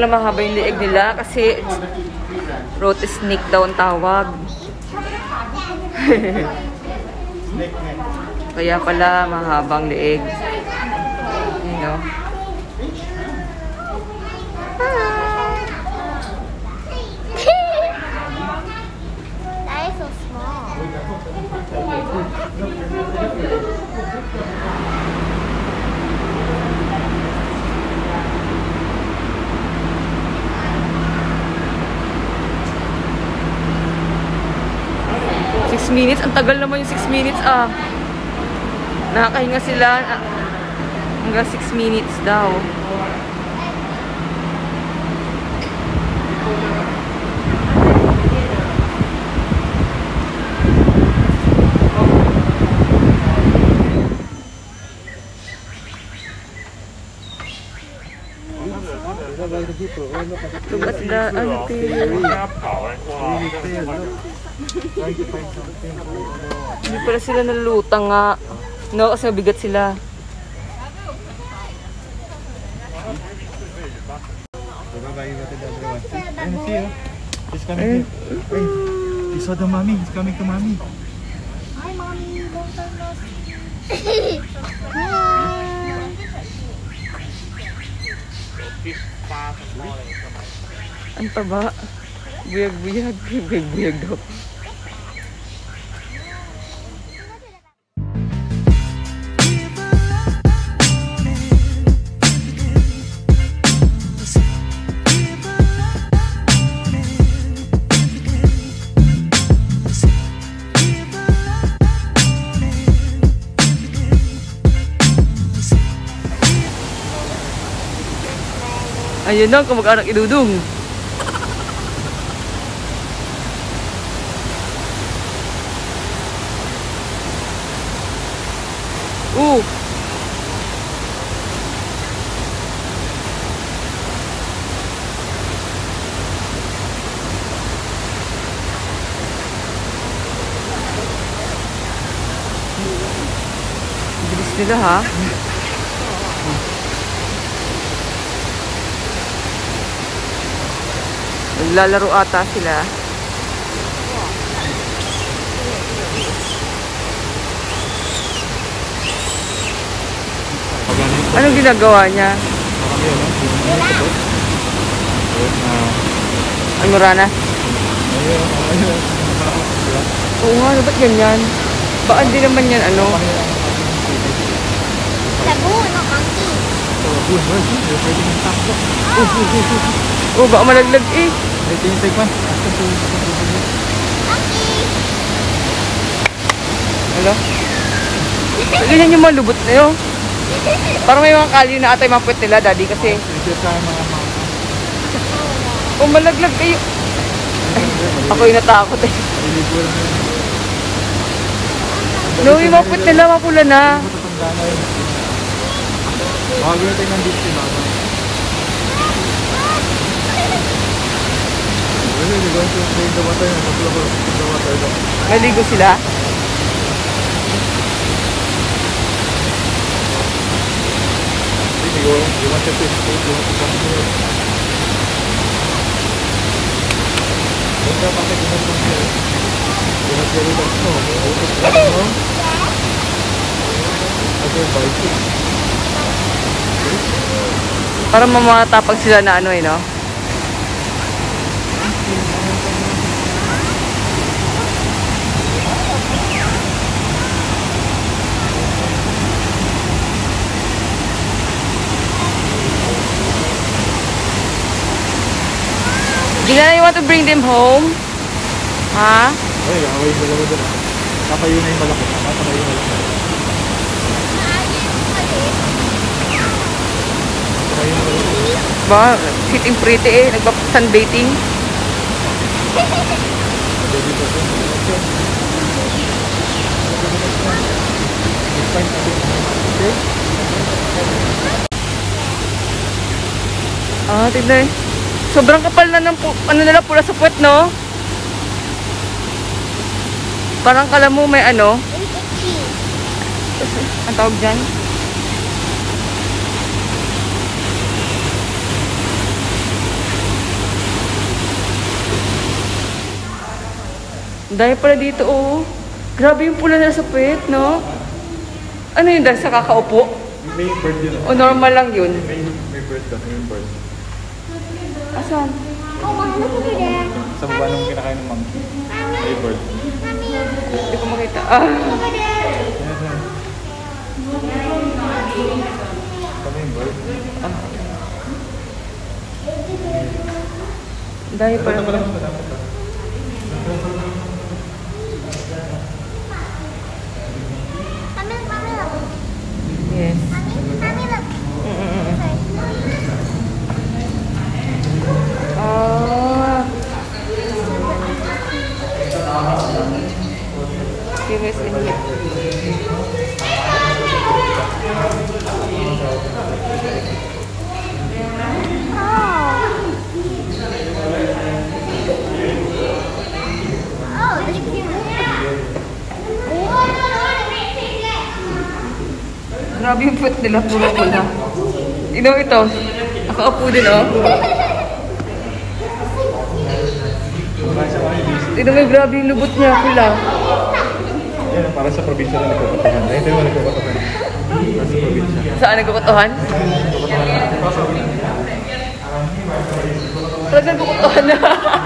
pala mahaba yung liig nila kasi roti snake daw ang tawag. Kaya pala mahabang liig. You know? That is so small. 6 minutes? Ang tagal naman yung 6 minutes ah. Nakakahinga sila hanggang 6 minutes daw. Tugat na until hindi pala sila nalulutang nga. No, kasi mabigat sila. He's coming. Hey, you saw the mommy. He's coming to mommy. Hi, mommy. Long time no Ang taba. Buyag-buyag. Buyag-buyag daw. Ayun na, kamag-anak idudong. Bilis nila ha. Naglalaro ata sila. Anong ginagawa niya? Ano rana? Oo nga, ba't ganyan? Baka di naman yan ano? Sabu, no monkey. Oh, baka malaglag eh. Hello? Ganyan yung mga lubot na yun. Parang may mga kalyo na atay mga puwet nila, daddy, kasi kung malaglag kayo. Ako yung natakot eh. No, yung mga puwet nila, mapula na. Maligo sila? Parang mamatapag sila na ano eh, no? Gina, you want to bring them home? Ha? Ay, away mo lang doon. Kapayo na yung malaki. Kapayo na yung malaki. Ba, sitting pretty eh. Nagpa-sunbathing. Ah, tignan eh. Sobrang kapal na ng ano nila, pula sa puwet, no? Parang kala mo may ano. Ang tawag dyan? Dahil pala dito, oh. Grabe yung pula na sa puwet, no? Ano yun, dahil sa kakaupo? May bird yun. O normal lang yun? May bird ka. May bird. Asan? Oh, Mom, look over there. Sa baba nung kinakain ng monkey. May bird. Mommy, Hindi ko makita. Ah. over there. Kami yung bird. Dahil pala. Ito pala mas madami. Mommy, look. Yes. Mommy, look. Ah. Curious in here. Oh, this is cute. Grabe yung puwet nila, puro pula. Ito. Nakaupo din, oh. Tignan mo yung grabe yung lubot niya, pula. Yan, para sa probinsya na nagkakatahan. Dahil tayo nagkakatahan. Para sa probinsya. Saan nagkukutuhan? Talagang nagkukutuhan na.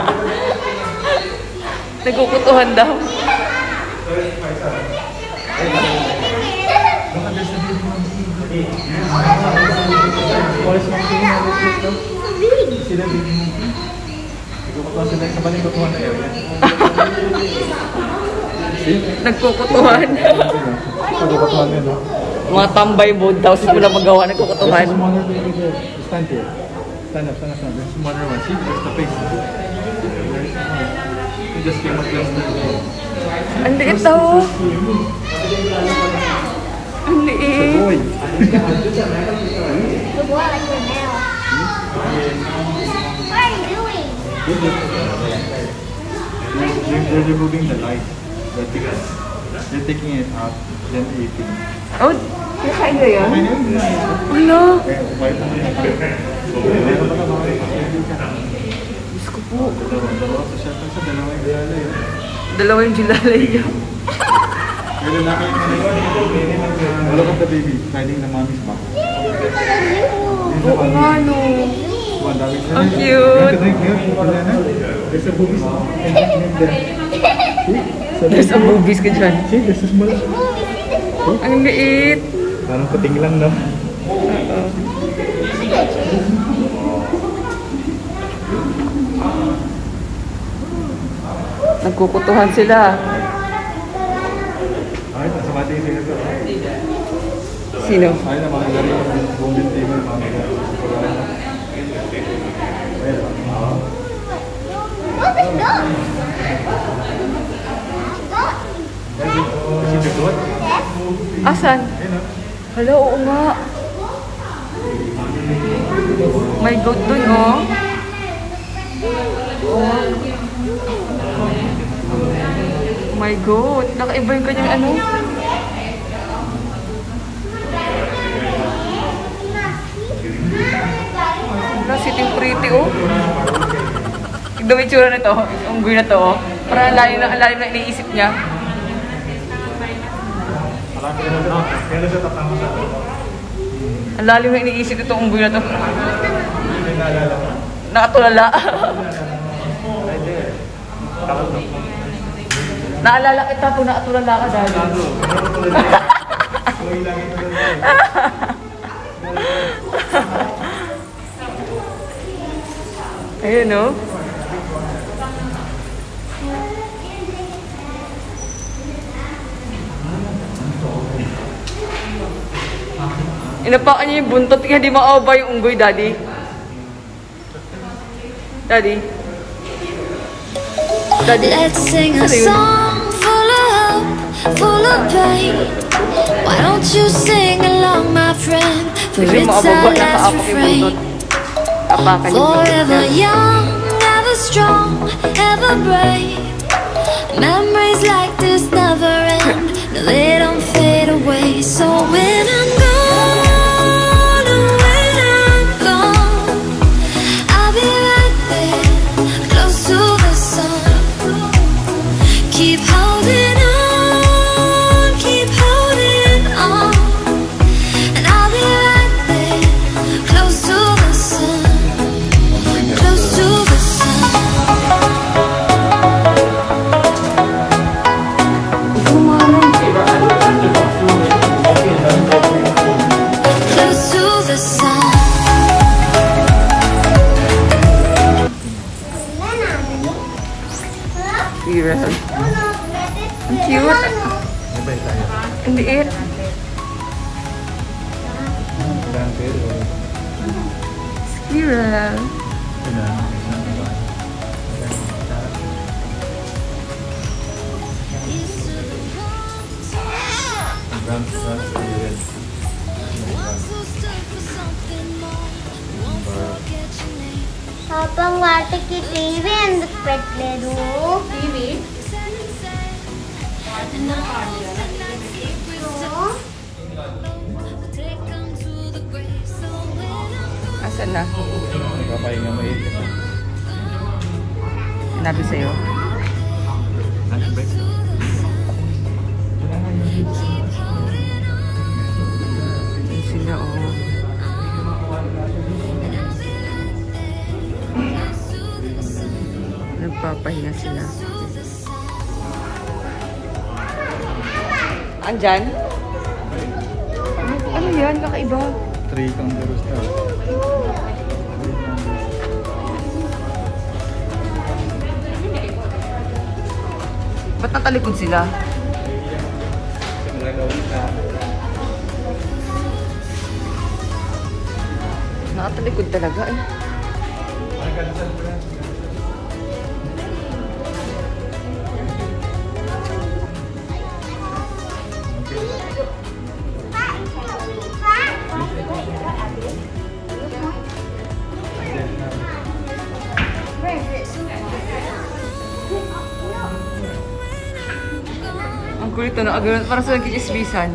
Nagkukutuhan daw. Walis mo kasi yung dito. Sila dito. Ikukutuhan sila sa baling kutuhan na area. Nagkukutuhan. Nagkukutuhan nila. Mga tambay board daw, sila wala magawa, nagkukutuhan. There's a smaller baby there. Stand here. Stand up. There's a smaller one. See, there's the face. You just came up just there. Ang liit daw. Ang liit. Boy. The boy like your nail. What are you doing? They're removing the light. They're taking it out, then eating. Oh, kinakain na yan? Wala. Diyos ko po. Dalawa yung jilalay niya. Look at the baby hiding the mommy's back. Oo nga, no. Ang cute. There's a boobies. There's a boobies ka dyan. See, there's a small. Ang liit. Parang puting lang, no? Nagkukutuhan sila. Ay, nasamati yung singer ko. Sino? Ay, na mga gari yung buong bintay mo, mga gari. What is that? Kasi the goat. Asan? Hala, oo nga. May goat dun, oh. My goat. Nakaiba yung kanyang ano. Wala, sitting pretty, oh. Tignan mo yung tsura na to. Yung unggoy na to, oh. Parang ang lalim na iniisip niya. Kaya siya tatama sa Ang lalim na iniisip itong unggoy na to. Hindi naalala mo. Nakatulala. Naalala kita kung nakatulala ka dahil. Ayun, no? Inapakan niya yung buntot, kaya di maawa yung unggoy, Daddy. Daddy. Daddy. Let's sing a song full of hope, full of pain. Why don't you sing along, my friend? For Kasi it's maababa our na last kaapak yung buntot. refrain. Apakan yung buntot Forever niya. young, ever strong, ever brave. Memories like this never end. No, they don't fade away. So when I'm gone, or when I'm gone, I'll be right there, close to the sun. squirrel. Oh no, let it Ang cute. Nabay tayo. Ang liit. Blanket o... Squirrel. Habang wate ki TV and pet ledu. TV? Asan na? Nagpapahinga mo eh. Sinabi sa'yo. Lunch break. Yun sila, oh. Nagpapahinga sila. Andyan? Ano yan? Kakaiba. 3 kangaroos daw. Ba't natalikod sila? Nakatalikod talaga eh. Ang kulit na agad. Para sa nagkikisbisan.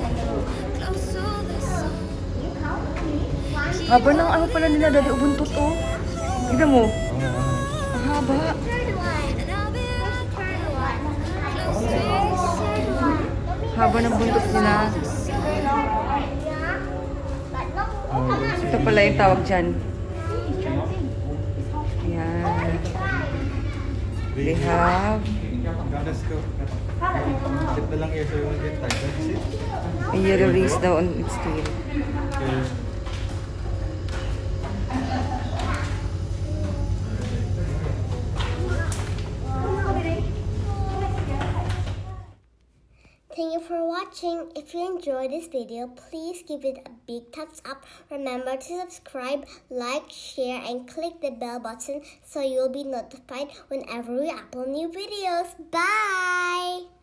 Haba ng ano pala nila, dali ubuntot oh. Tignan mo. Ang haba. Haba ng buntot nila. Ito pala yung tawag dyan. Ayan. They have Sit na lang here so you won't get tired. Sit. a yellow race daw on its tail. Okay. Thank you for watching. If you enjoyed this video, please give it a big thumbs up. Remember to subscribe, like, share, and click the bell button so you'll be notified whenever we upload new videos. Bye!